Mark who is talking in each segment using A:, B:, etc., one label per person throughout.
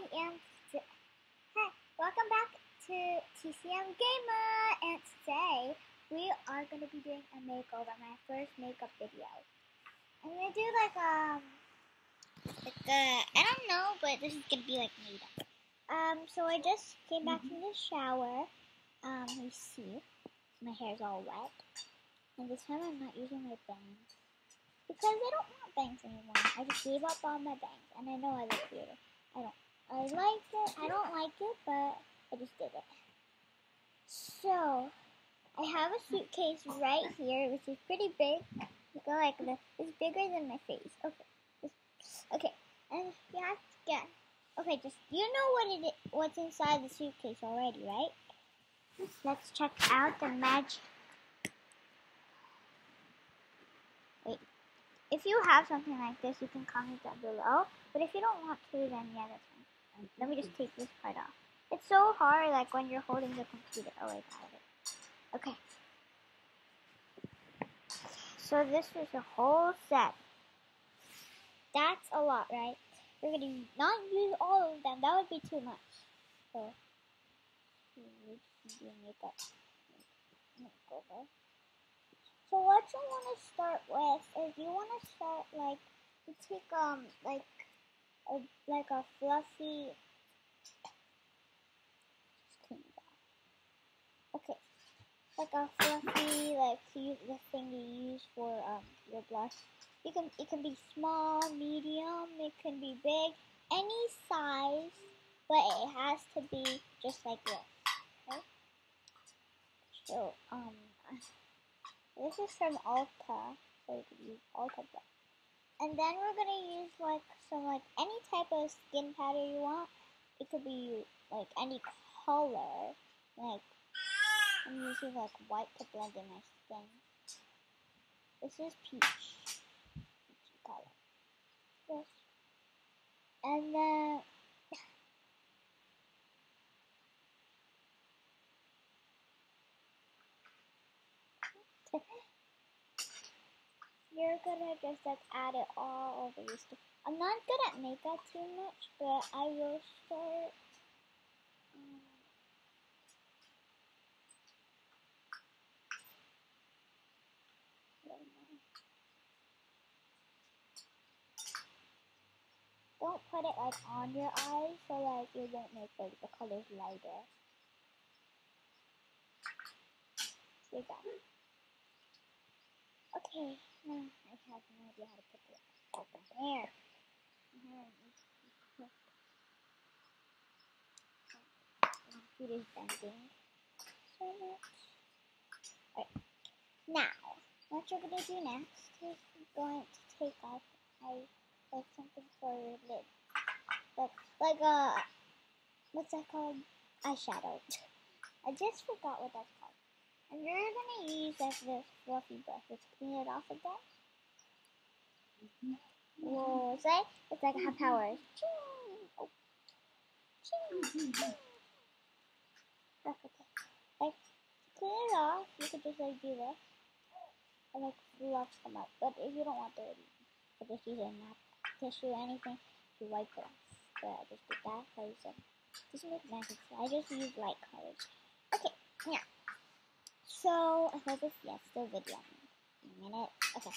A: am. Hi, welcome back to TCM Gamer, and today we are gonna be doing a makeover, my first makeup video. I'm gonna do I don't know, but this is gonna be like made up. So I just came back from the shower. You see, my hair's all wet, and this time I'm not using my bangs because I don't want bangs anymore. I just gave up on my bangs, and I know I look weird. I liked it. I don't like it, but I just did it. So, I have a suitcase right here, which is pretty big. Look like this. It's bigger than my face. Okay, and you have to get. Okay, just you know what's inside the suitcase already, right? Let's check out the magic. Wait. If you have something like this, you can comment down below. But if you don't want to, then yeah, that's fine. Let me just take this part off. It's so hard, like when you're holding the computer. Oh, I got it. Okay. So this is a whole set. That's a lot, right? We're gonna not use all of them. That would be too much. So, makeup. Makeover. So what you want to start with is you want to start like you take like a fluffy. Okay, like a fluffy the thing you use for your blush. It can be small, medium, it can be big, any size, but it has to be just like this. Okay. So this is from Ulta, so you can use Ulta brush. And then we're gonna use any type of skin pattern you want. It could be like any color. Like I'm using like white to blend in my skin. This is peachy color. This. And then you're gonna just like add it all over your skin. I'm not good at makeup too much, but I will start. Don't put it like on your eyes, so like it won't make like the colors lighter. So you got it. Okay, now I have no idea how to put this over there. My feet is bending so much. Alright, now what you're gonna do next is you're going to take off something for your lid, what's that called? Eyeshadow. I just forgot what that's called. And you're gonna use like this fluffy brush. Let's clean it off again. Whoa, it's like I have powers. Oh. That's okay. Like to clean it off, you could just like do this and like fluff some up. But if you don't want dirty, you could just use a nap tissue or anything to wipe it off. But I just did that because it doesn't make magic. So I just use light colors. Okay, yeah. So I hope it's still video. A minute. Okay.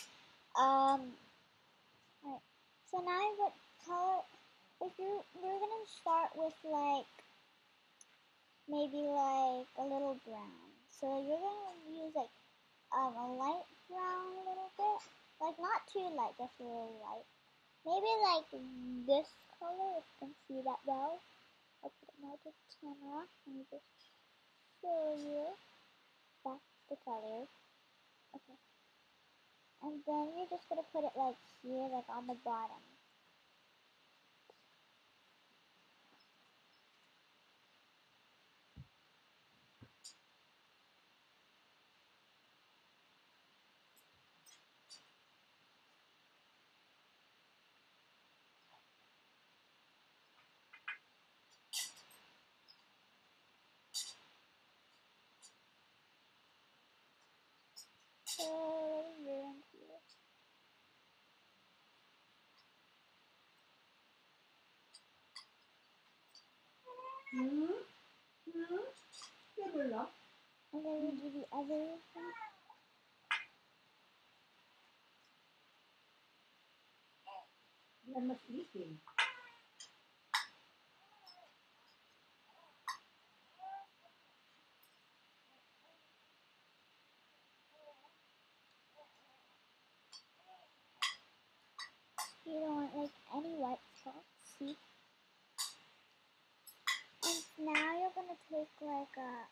A: Alright. So now what color? We're gonna start with like maybe like a little brown. So you're gonna use like a light brown a little bit, like not too light, just a little light. Maybe like this color, if you can see that well. I'll put it more to the camera. Let me just show you. That's the color. Okay. And then you're just gonna put it like here, like on the bottom. So you're in here.
B: Hmm? Hmm? Never love.
A: And then we do the other one.
B: Grandma sleeping.
A: You don't want like any white spots. See? And now you're gonna take like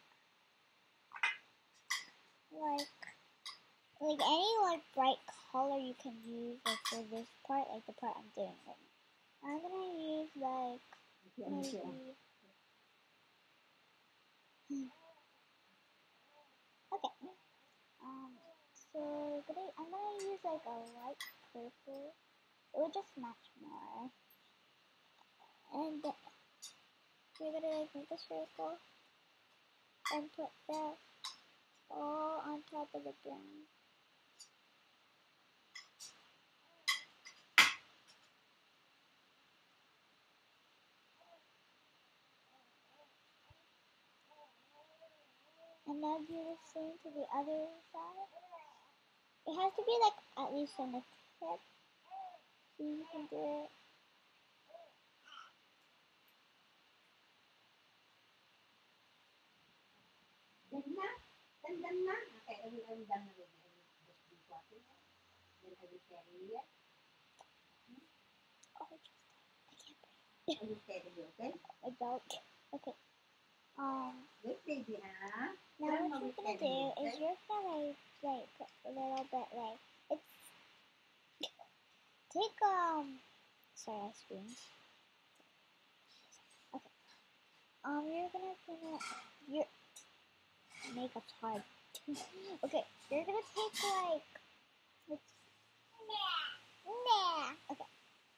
A: any like bright color you can use like for this part, like the part I'm doing right now. I'm gonna use like maybe okay. So I'm gonna use like a light purple. It would just match more. And you're gonna like make a circle and put that all on top of the brown. And now do the same to the other side. It has to be like at least on the tip, so you can do it.
B: Done na? Done na? Okay, I'm done already. I will just do cotton. Then I will carry it.
A: Oh, just I can't breathe.
B: I will carry you, okay?
A: My belt. Okay.
B: Good baby, huh?
A: Now what you're gonna do is you're gonna like put a little bit like it's take sorry I screamed. Okay. You make it hard. Okay, you're gonna take like nah. Okay.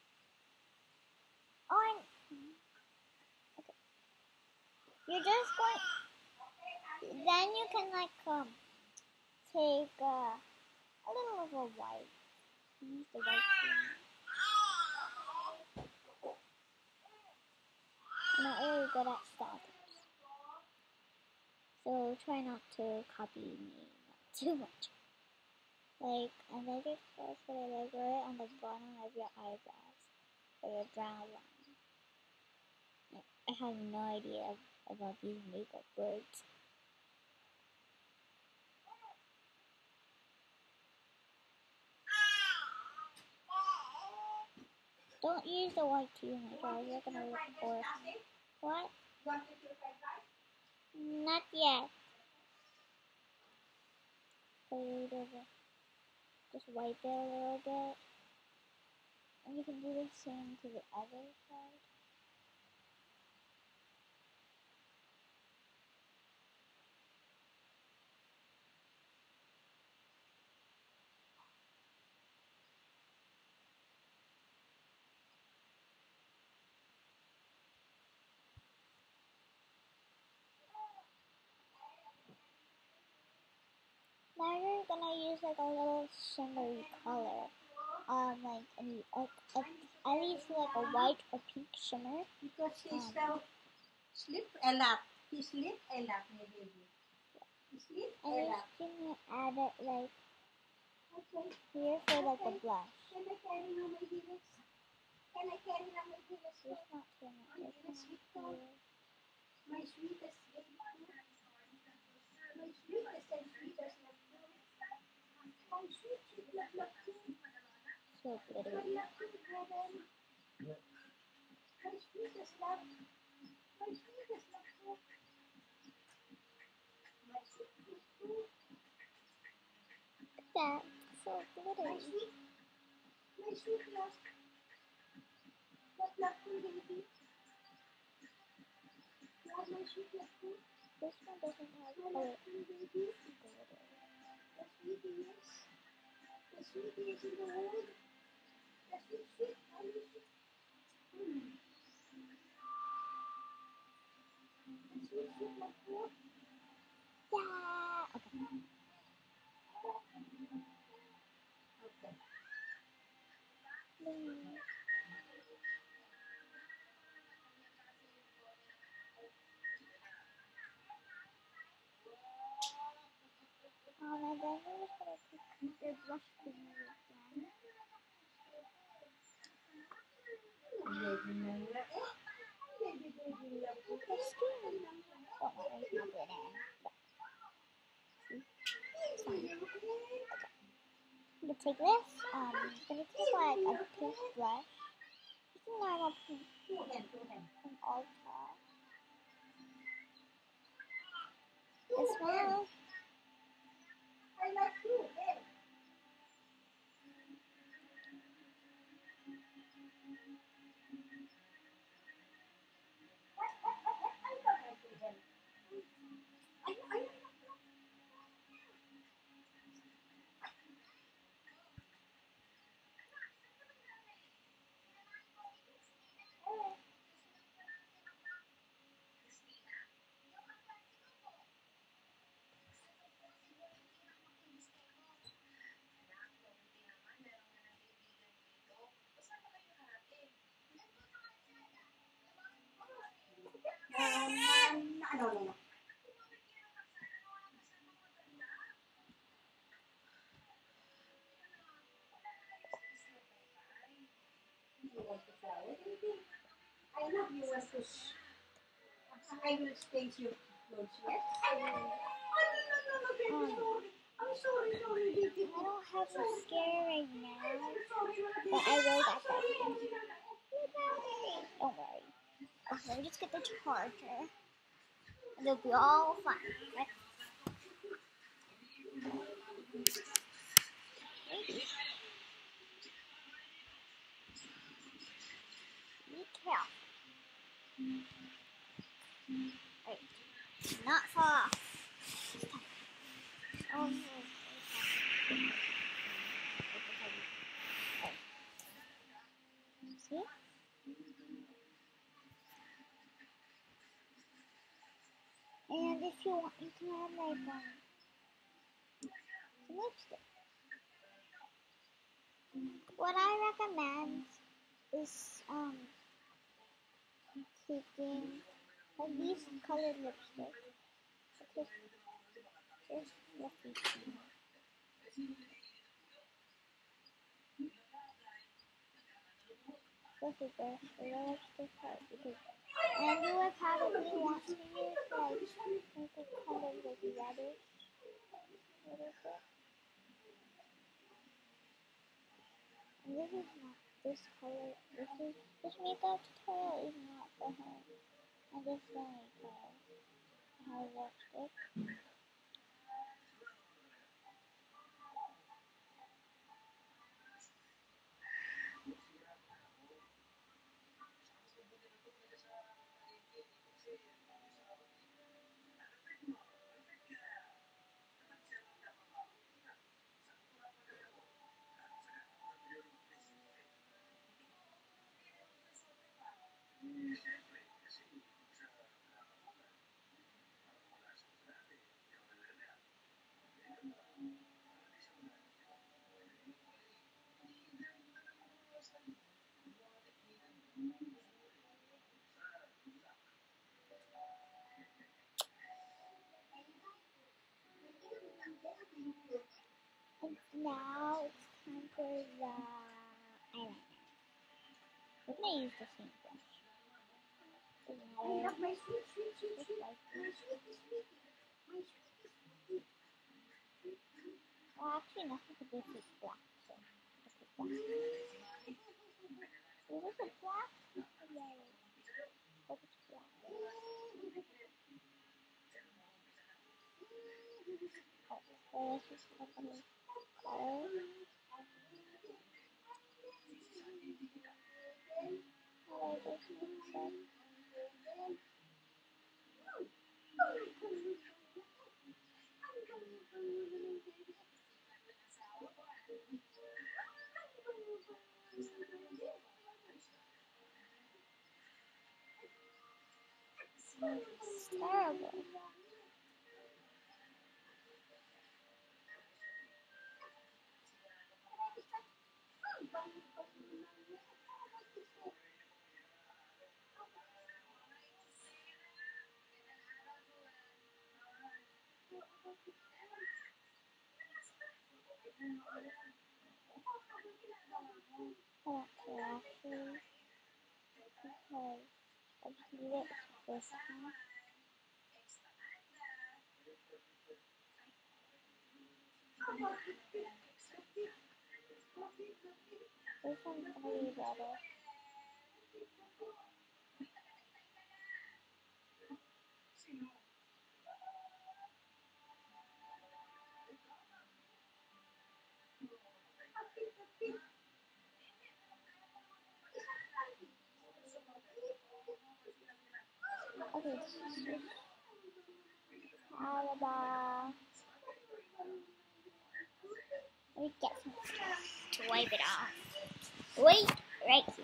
A: On. Okay. You're just going. Then you can like take a little of a white. Use the white one. I'm not really good at stabbers, so try not to copy me too much. Like, and then just put it like right on the bottom of your eyebrows, or your brow line. I have no idea about these makeup words. Don't use the white too much, or you're gonna look horrible. What? Not yet. Just wipe it a little bit. And you can do the same to the other side. Now you're gonna use like a little shimmery color. Like at least like a white or pink shimmer.
B: Because he's so sleep a lot. He sleep a lot, my baby. He sleep a
A: And
B: lot.
A: you're just gonna add it like
B: Okay.
A: here for like a blush.
B: Can I carry now my heels? Can I carry now my heels?
A: There's not too much.
B: My sweet dog. My sweetest baby. My sweetest and sweetest love. My sweet, sweet love, love too.
A: So
B: I
A: glittery.
B: love you, brother. My sweetest love. My sweetest love too. My sweet love too.
A: That so
B: My
A: glittery.
B: sweet love. Love, love too, baby. Love my sweet love too.
A: This one doesn't have
B: My
A: color.
B: love too, baby.
A: Glitter.
B: The sweetest. The sweetest in the world. The sweet, sweet, honey, sweet. The sweet, sweet love too.
A: Yeah. Okay.
B: Okay.
A: Mm. Your blush thing again. Your skin. Don't worry, I'll do it in. It's fine. Okay. I'm gonna take this. I'm gonna take like a toothbrush. Just a normal from Ulta. This one.
B: I will change your clothes, yes? I'm sorry.
A: I don't have mascara right now, but I will get that. Don't worry. Okay, let me just get the charger, and it'll be all fine. Right? Maybe. Be careful. Wait, not fall off. Oh no. See? And if you want, you can have like some lipstick. What I recommend is taking like these colored lipstick. Just fluffy. Fluffy brush for your lipstick part because and you would probably want to use like a kind of like reddish little bit. And this is not this color. This makeup tutorial is not for her. And this is like how it works it. And now it's time for the eyeliner. We're gonna use the same brush. Doesn't matter.
B: My sweet.
A: Just like this. Well, actually, no, because this is black, so this is black. Is this a black? Yeah, but it's black. So let's just put them in color. Color this mix up. It's terrible. I don't care actually because I just need it this time. This one's gonna be better. Okay, this is just Alaba. Let me get some to wipe it off. Wait, right here.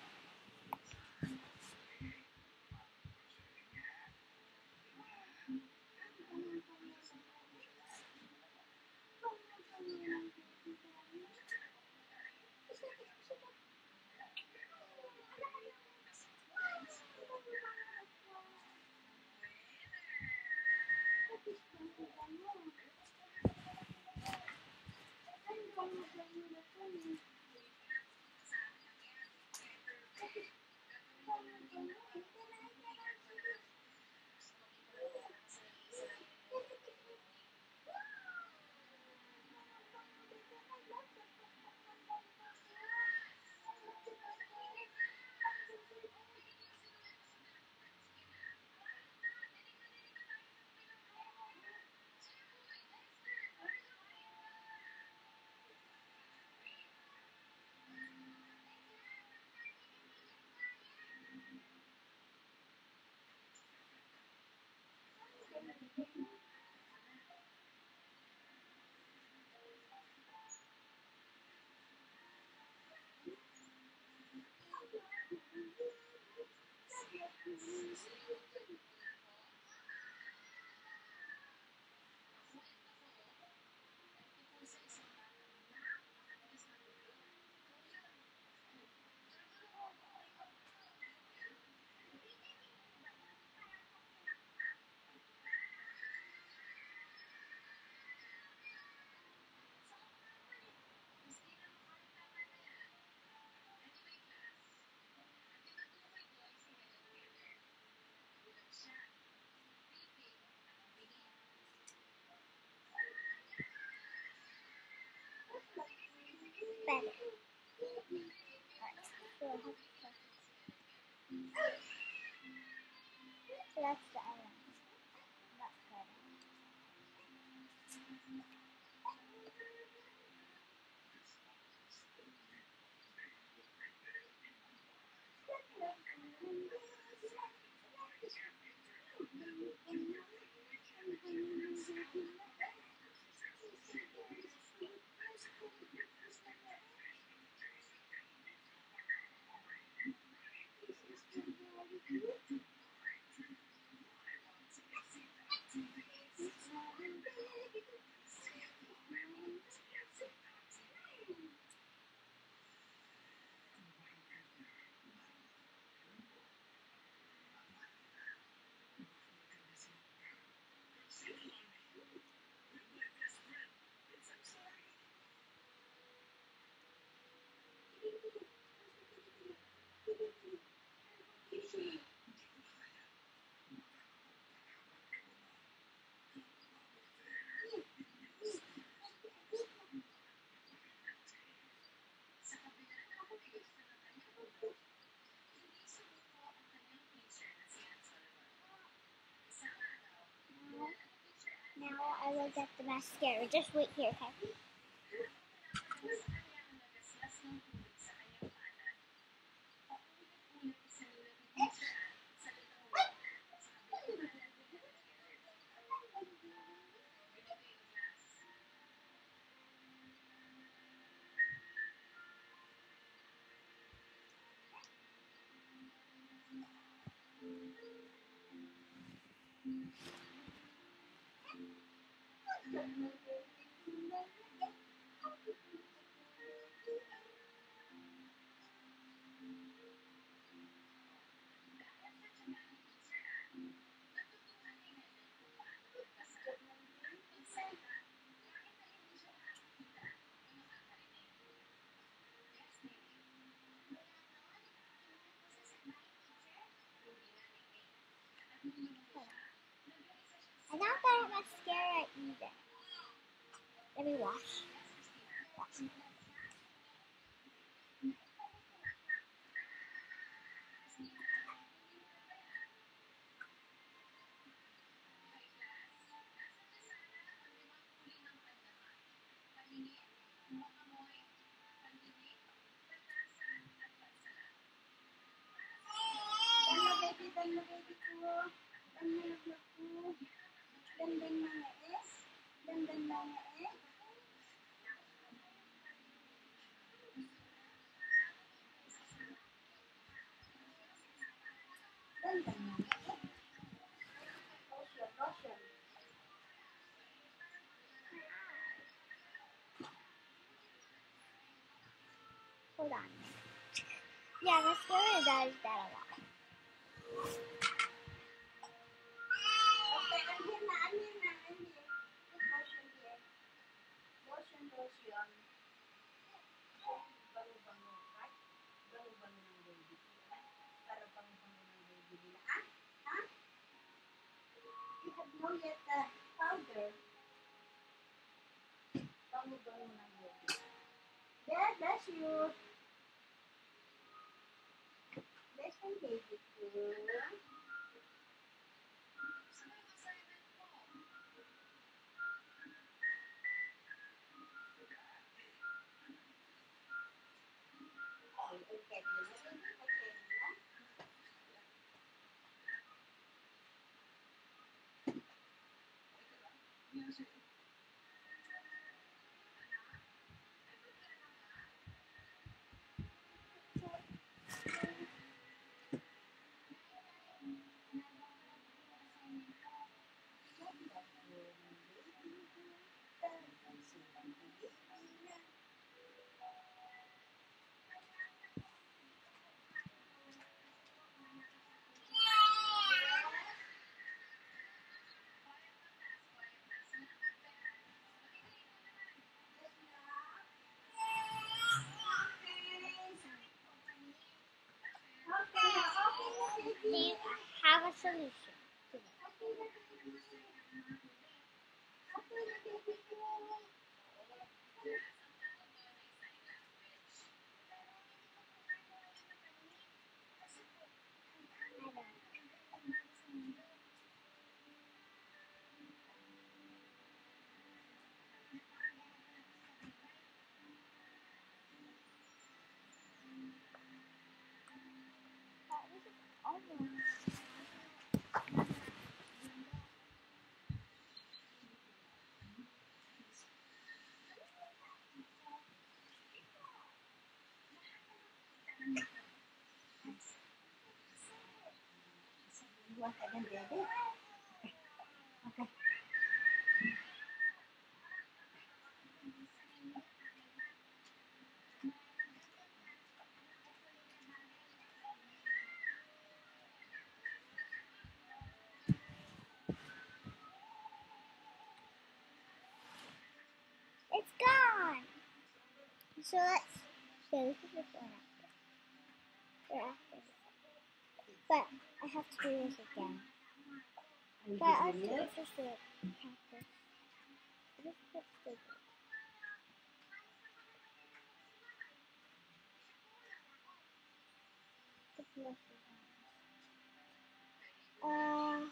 A: Better. So that's the island. That's better. Now I will get the mascara. Just wait here, okay? Let me wash.
B: Dan mo baby ko. Dan mo laglag ko. Dandan mga eh. Dandan mga eh. Dandan mga eh. Lotion, lotion.
A: Hold on. Yeah, mascara does that a lot.
B: Okay, anhin na. Put lotion here. Lotion, lotion. Bango-bango, right? Bango-bango ng baby. Para bango-bango ng baby nila. Ha? You have no yet powder. Bango-bango ng baby. Yeah, bless you. Bless my baby ko.
A: See, I have a solution to this.
B: Okay.
A: It's gone. So let's. Yeah, this is before and after. Or after. But I have to do this again. But I have to just do it. Practice. This looks good. The blush is on.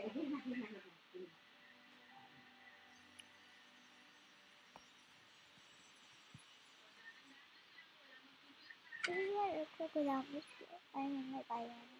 A: This is what it looks like without mosquito. I mean, like I am.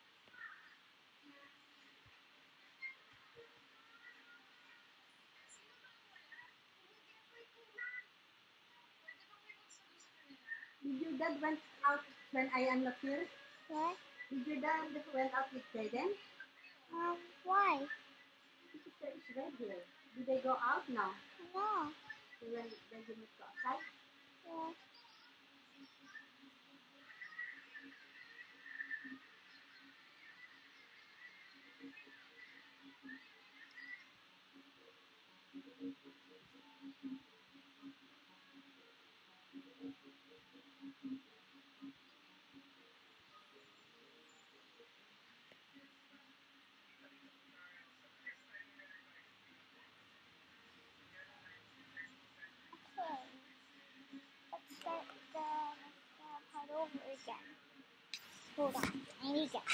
B: Did your dad went out when I am not here?
A: What?
B: Did your dad went out with Jaden?
A: Why?
B: Because there is red here. Did they go out now?
A: No.
B: When they didn't go outside?
A: Yeah. Okay. Let's start the part over again. Hold on. I need that.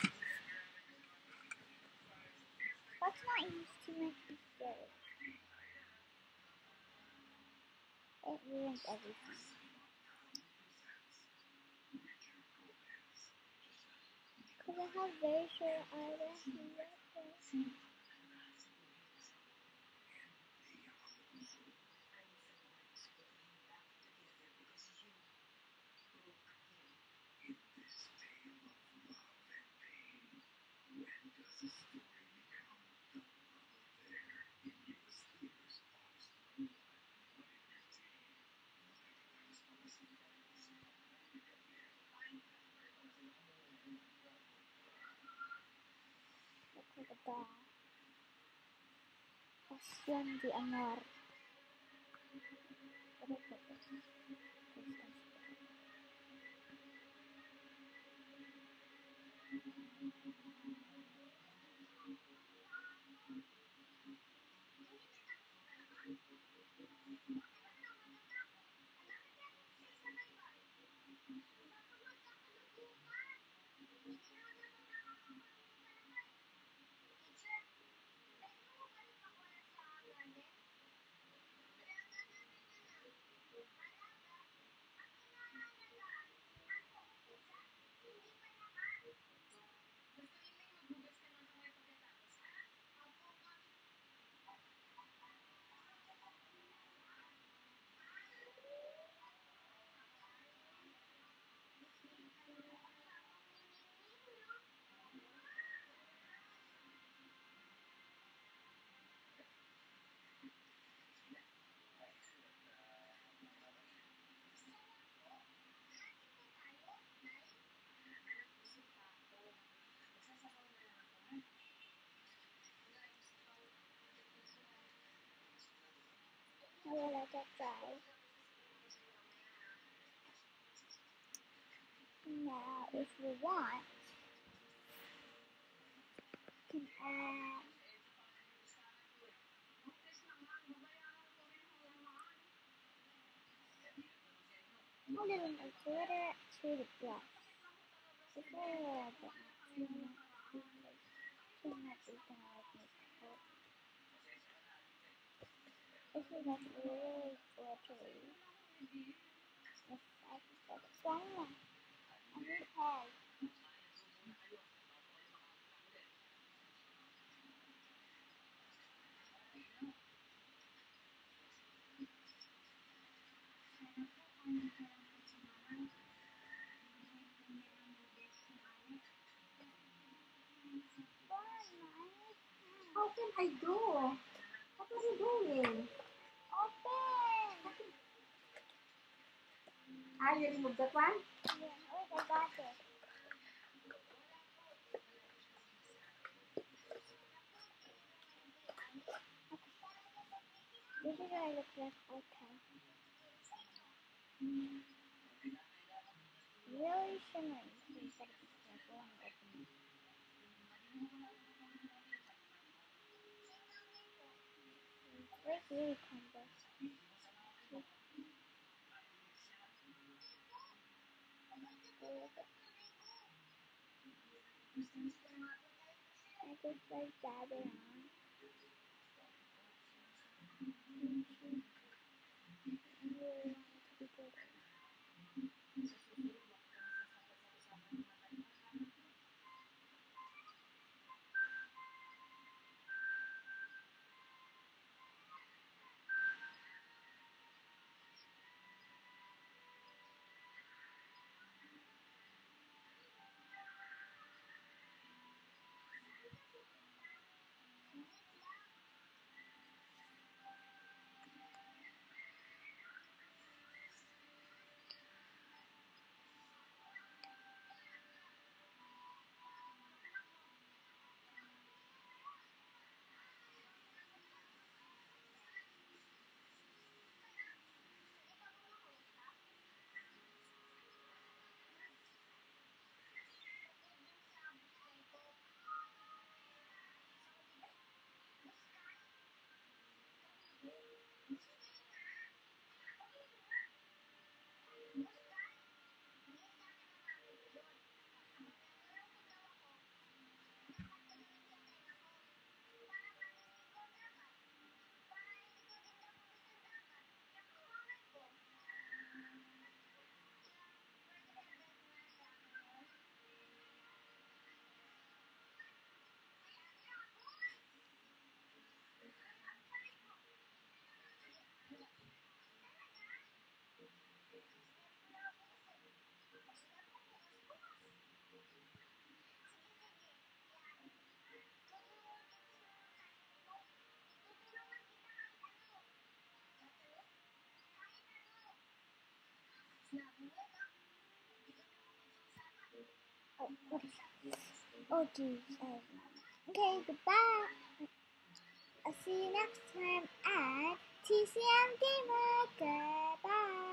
A: Let's not use too much mistakes. It ruins everything. Because I have very short eyelashes. Look like a dog. Kasian di Anwar. I will let that dry. Now, if we want, we can add a little more glitter to the brush. Just a little bit more. Too much is gonna like make it hurt. This is like really glittery. Yes, I can feel it. So I need head.
B: How can I do? What are you doing?
A: Open!
B: You remove that one?
A: Yeah, wait, I got it. This is what I look like. Okay. Really shimmery. So you gotta be careful when you open it. It's like really crumbles. I just like dab it on. I really want it to be good. Oh, what is that? Oh, geez. Okay, goodbye. I'll see you next time at TCM Gamer. Goodbye.